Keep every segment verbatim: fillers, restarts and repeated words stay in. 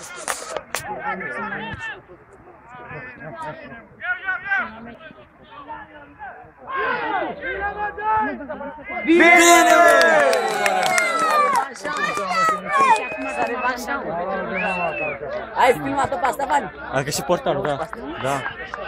Bine! Ai filmat-o pe asta, Vani? Adică și portarul, da. Da.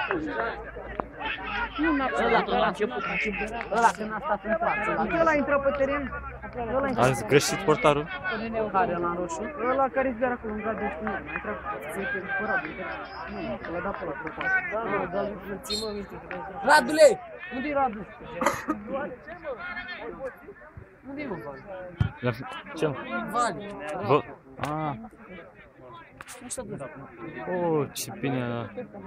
Ăla, ăla, început, început. Ăla când a stat în față. Ăla intră pe teren. Ați greșit portarul? Care ăla în roșu? Ăla care-i de acolo, în gardul ăsta. Intră pe corabul. Nu, că l-a dat pe ăla pe față. Da, nu, dar ți-mă minte. Radule! Unde-i Radu? Unde-i mă, Vali? Ce? Vali. Vă... Ah. Oh, ce bine era.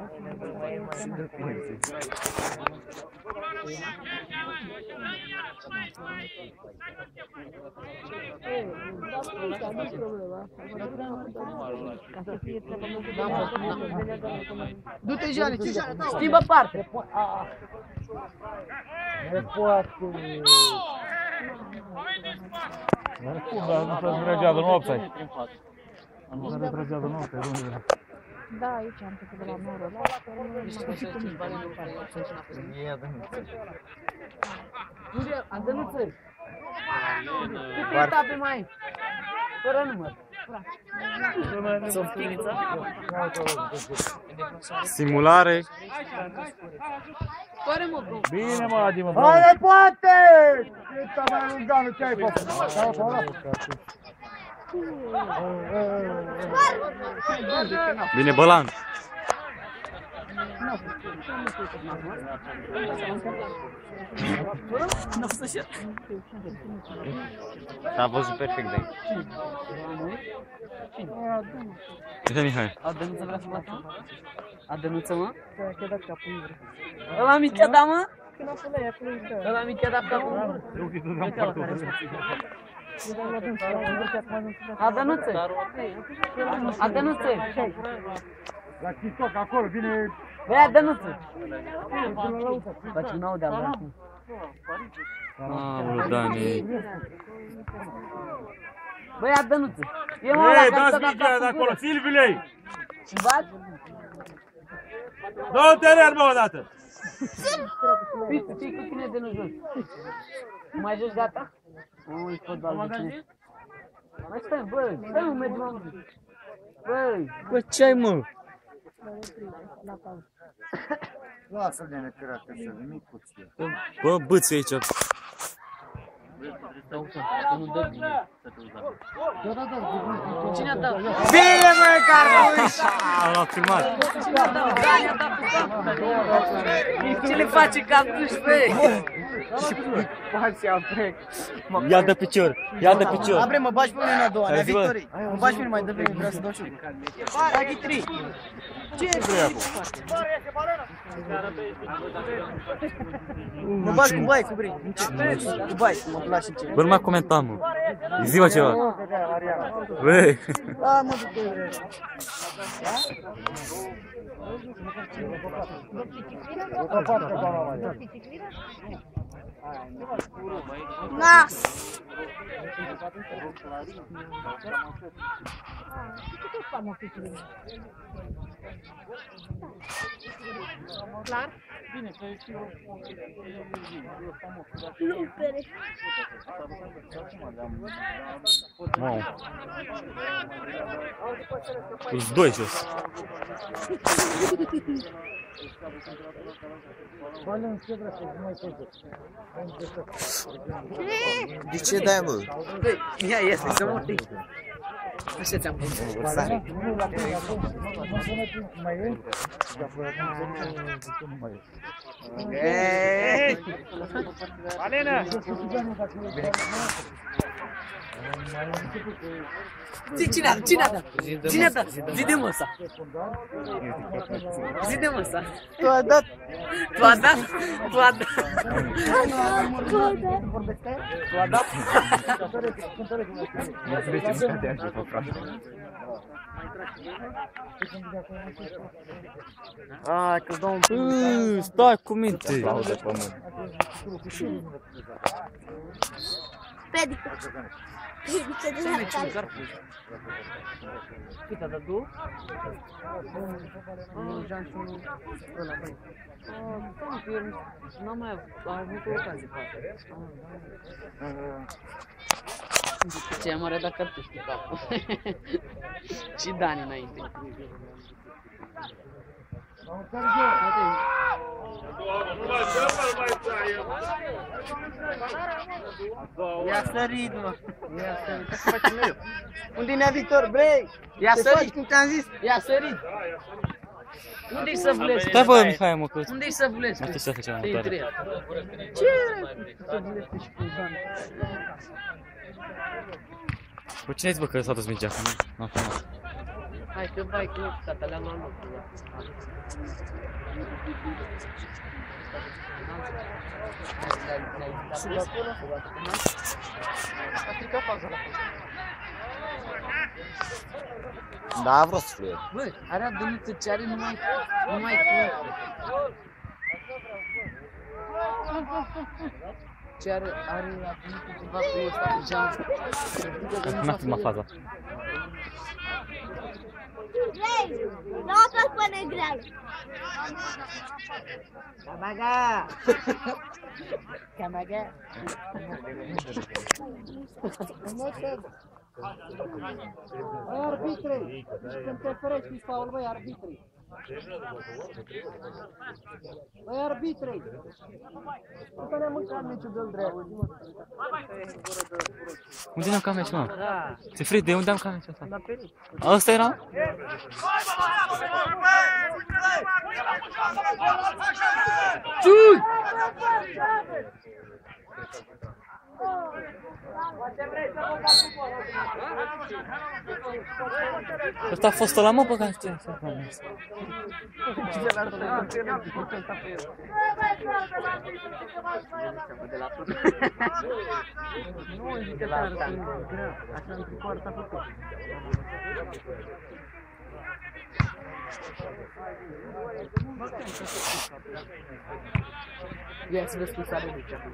Du-te, Jani, schimbă parte. Nu poate. Nu cum, dar nu se retragează în offside. Nu se retragează în offside. Da, aici am făcut de la noră. Unde? Andănuță. Câte etape mai ai? Fără număr. Softinița? Simulare. Fără mă, bro. Bine, mă, Adi, mă, bro. Haide, poate! Cât mai lungană, ce ai făcut? Bine, Bălan. Nu să știu. S-a văzut perfect de aici. Uite, Mihai. Adănuță vrea să bată? Adănuță, mă? Ăla mic-a da, mă? Ăla mic-a da capul. Adănuță! Adănuță! La TikTok, acolo, vine... Băi, Adănuță! Faci un aude al acum. Aoleu, Dani. Băi, Adănuță! E mă ăla care s-a dat capul acolo, Silvilei! Și bați? Dă-o teren, mă, odată! Pistu, ce-i cu tine de nu jos? Mai joci gata? Ui, fotbal de tine. Mai stai, băi, stai un mediu, mă. Băi! Bă, ce ai, mă? Lasă-l de necărat, așa, nimic puțin. Bă, băți aici. Cine a dat? Bine, măi, Carlos! L-a filmat. Cine a dat? Dani a dat pe cap. Ce le face captuși, băi? Ia de picior, ia de picior. Abre, mă bagi pe mine în a doua, la victorii. Mă bagi pe mine mai dă pe mine, vreau să dau și eu. Hai, trei. Ce e acum? Mă bagi cu bai, cu bri. Cu bai, mă lași în ce. Bă, nu mai comentam, mă. Zi-mă ceva. Băi. Da, mă duc de... Nas! Clar? Bine, că e și eu... Nu pere. Wow. Plus doi jos. De ce dai, mă? Băi, ia este, să mă tăi. Așa ți-am pus. Alena! Cine a dat? Cine a dat? Cine a dat? Zi de măsa. Zi de măsa. Tu ai dat? Tu a dat? Tu a dat? Tu a dat? Ai, că-ți dau un Aaaa, stai cu minte. Pedică. Trebuie Ce să ai meciul doar pus? Cât a dat două? Unul Jean și unul ăla, băi. Stai că eu n-am mai avut o ocazie pe asta. Ce am arătat cartuși cu capul. Și Dani înainte. Ia sărit, mă! Ia sărit, ce facem mereu? Unde-i nea Victor, bre? Ia Ce sărit! faci, cum ți-am zis? Ia sărit! Unde-i Săvulescu? Stai bă, Mihai, mă, că... Unde-i Săvulescu? Nu știu ce facem Te următoare. întreb. Ce? Săvulescu și cu Dani. Bă, cine ai zis, bă, că s-a dus mingea? Că nu- n-am filmat. Hai că bai cu tata le-am luat locul. Și de acolo? A stricat faza la faza. Da, vreau să fluier. Bă, are adănuță ce are numai, numai cu... Ce are, are adănuță ceva cu ăsta, cu geam. N-a filmat faza. Ei, noapte pe negreală. Camaga! Camaga! Băi, arbitre! Când te ferești, faul, băi, arbitre! Băi, arbitre! Nu ne mâncam meciul de-l drept. Unde ne-am cam meciul, mă? Da, Sefrid, de unde am cam meciul ăsta? la perit. Ăsta era? Ciui! Ăsta a fost ăla, mă, bă, că știu să fac asta. Nu zice la asta, așa în tricoarta făcut. Ia să vezi cum s-a redus acum.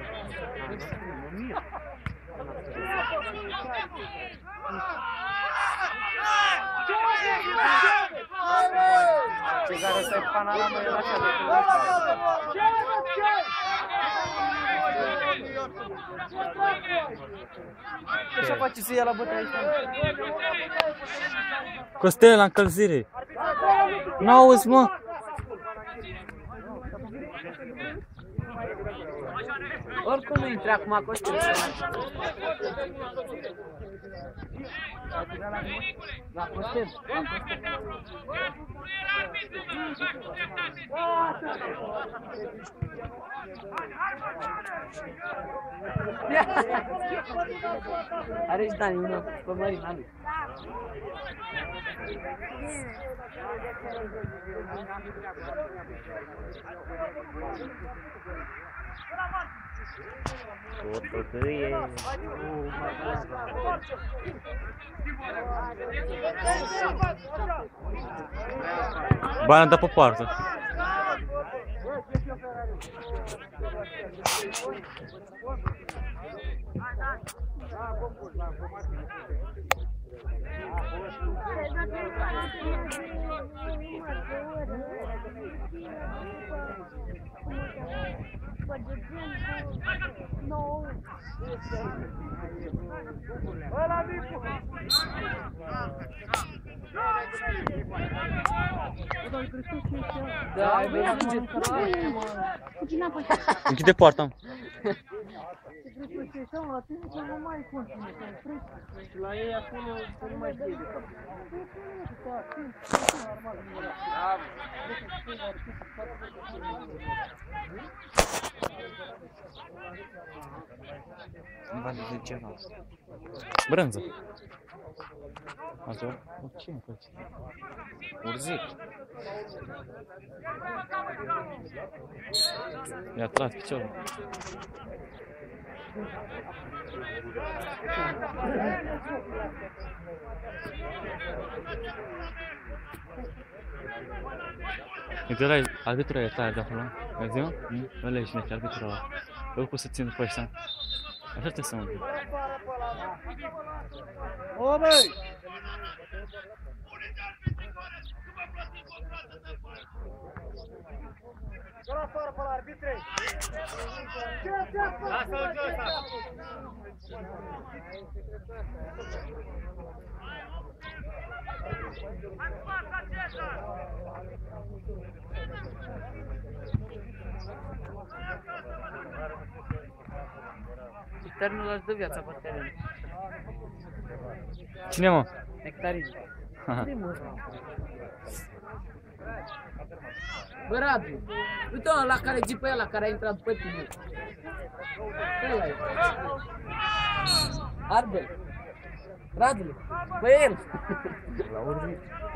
Ce care să-i panorama e așa de ce să face să ia la bătaie aici? Costel, la încălzire. N-auzi, mă? Oricum nu intre acum Costel. La Costel. Are și Dani, unul pe Mărina lui. Cotătăie. Bani dă pe poartă. Da, ai văzut? Închide poarta, mă. La ei acolo nu mai știe de fapt. Nu va de ceva. Brânză. Așa? Ce îmi place? Urzic. I-a tras piciorul. Uite, ăla e arbitrul ăia tare de acolo. Vezi, mă? Ăla e șmecher, arbitrul ăla. Eu pot să țin după ăștia. Așa trebuie să mă duc. O, băi! Dă la afară pe la arbitre! Lasă-l jos, lasă! Ternul își dă viața pe teren. Cine, mă? Nectarin. Bă, Radu, uite ăla la care zi pe ăla care a intrat după tine. Ăla e. Arbel. Radule, bă, el. La urmă.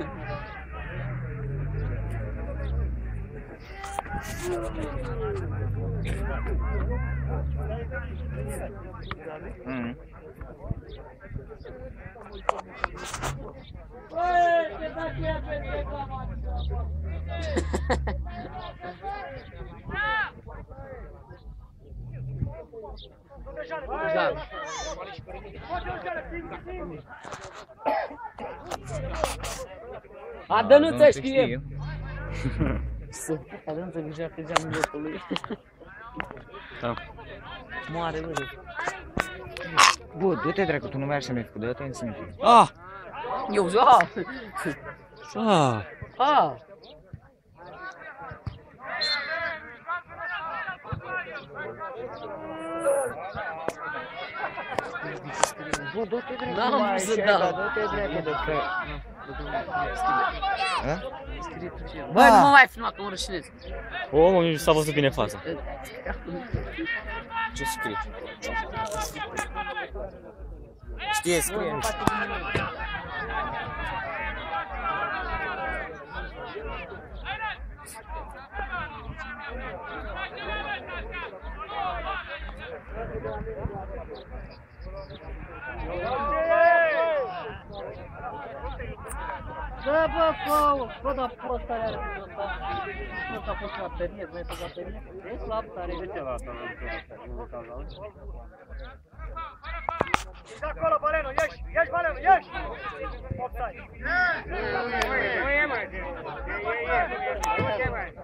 Mm. Da. A, dă nu te știe. A, dă nu te joacă geamul locului. Da. Moare, bă. Bă, du-te dracu, tu nu mai așa mi-ai făcut, dă-te în sânge. Ah! Eu, a! Ah! A! Bă, du-te dracu, N-am mai să așa, dau. du-te dracu de că... Ha? Bă, nu mă mai filma că mă rășinez. Omul nici s-a văzut bine fața. Ce scrie? Știe, scrie. Dă, bă, fă, bă, dar prost are are ăsta. Ăsta a fost la baterie, mai pe baterie. E slab tare. De ce la asta nu Ești acolo, Balenu, ieși, ieși, Balenu, ieși! Offside. Nu e, mai, e, e, e, nu e, mai.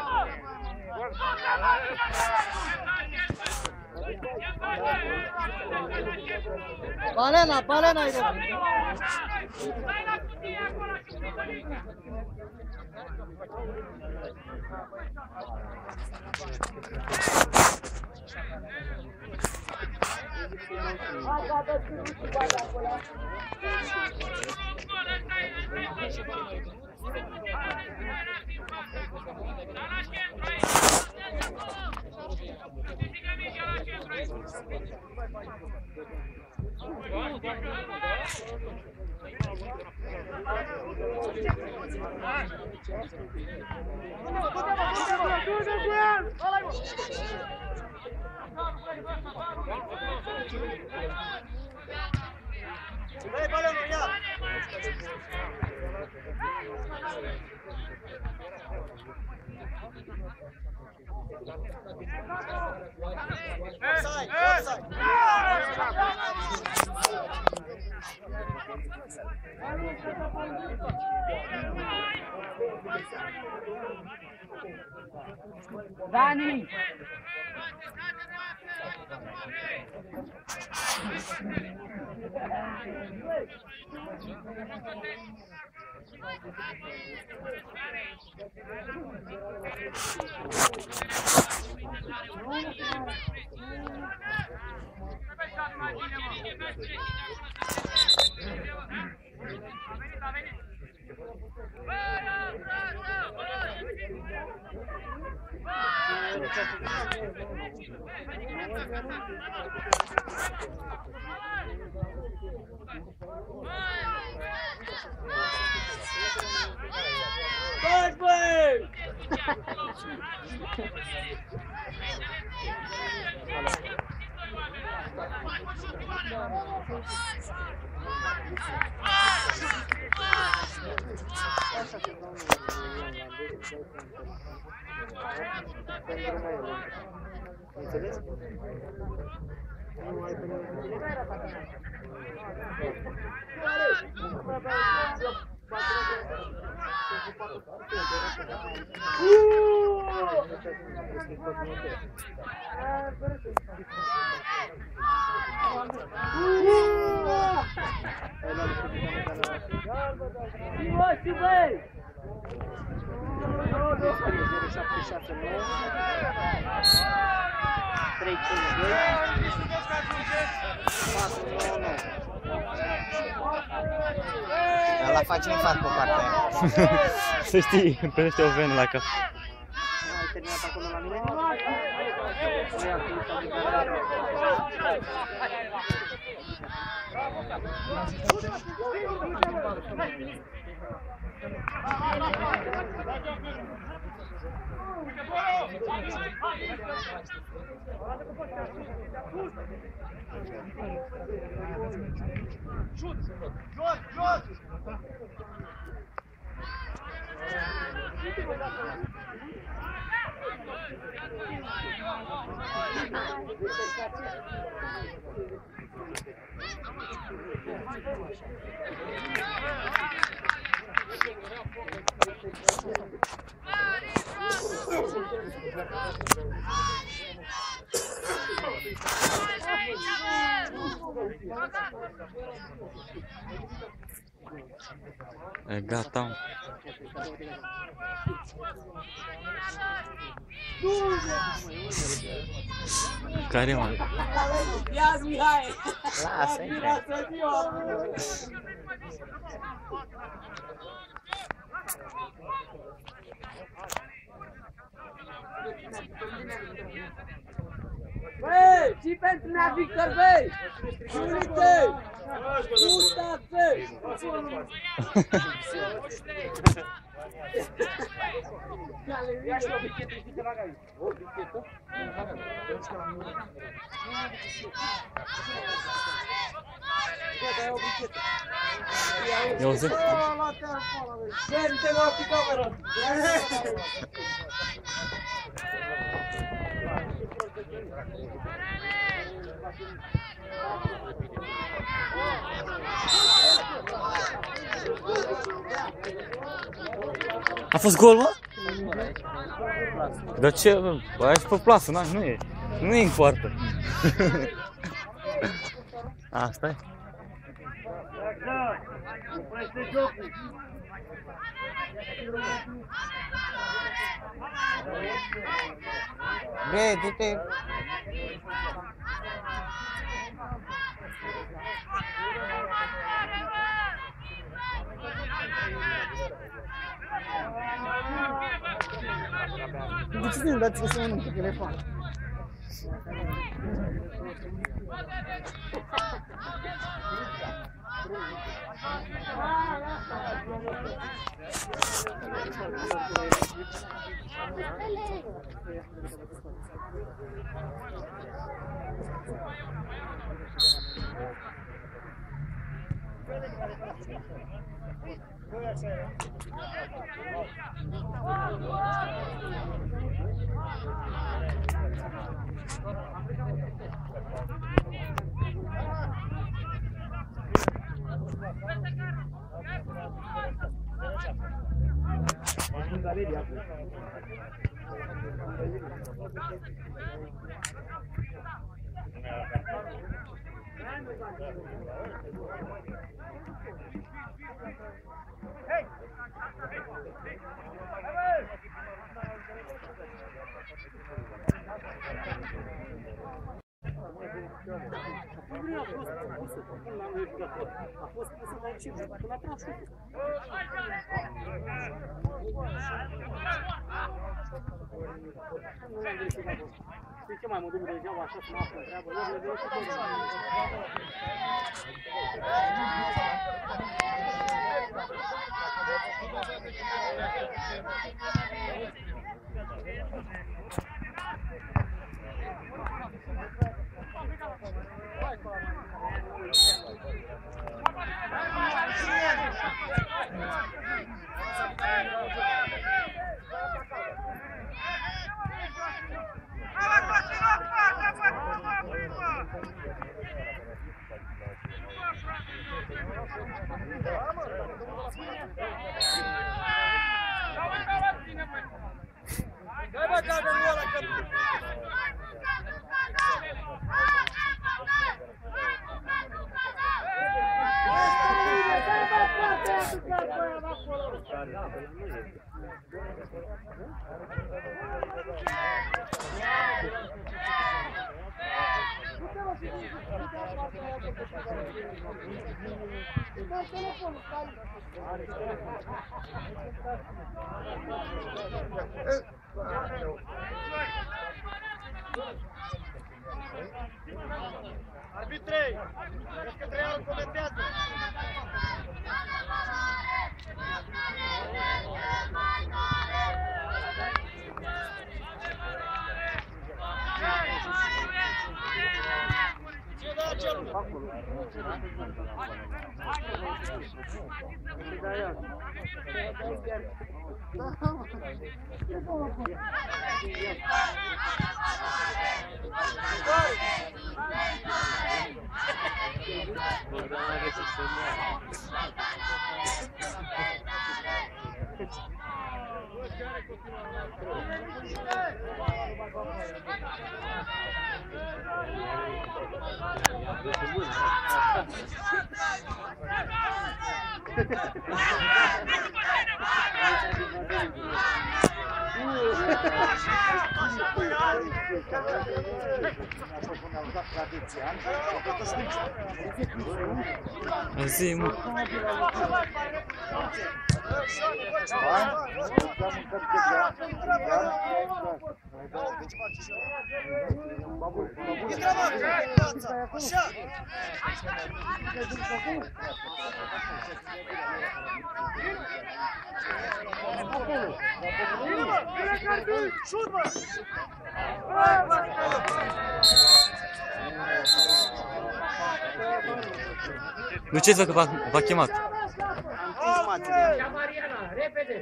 Balena, balena e de... Dai balonul, ia! Offside, offside! Dani! Băi, băi! Ăla face infart pe partea aia. Să știi, îmi primește o venă la cap. Ai terminat acolo la mine? E gata. Care, mă? Ia-ți, Mihai! Lasă, intră. Băi, și pentru mea, Victor, băi! Unite! Uitați! Ia și o bichetă, bichetă la gai. O bichetă? Ia o bichetă. Ia uzi. Băi, nu te mă fi cameră! A fost gol, mă? Dar ce? Aia și pe plasă, na, nu e. Nu e în poartă. Asta e. Bre, du-te. De ce nu dați să mănânc pe telefon? A fost pusă la început, până la tras șutul. Nu l-am verificat. Știi ce mai mă duc degeaba așa să mă află întreabă? Eu le verific tot. Arbitrei! Cred că Traianu comentează! Ce da celul? Zi, mă. Intră, mă, așa! Vine, mă! Vine, Cardi! Șut, mă! Duceți-vă că v-a chemat. Mariana, repede!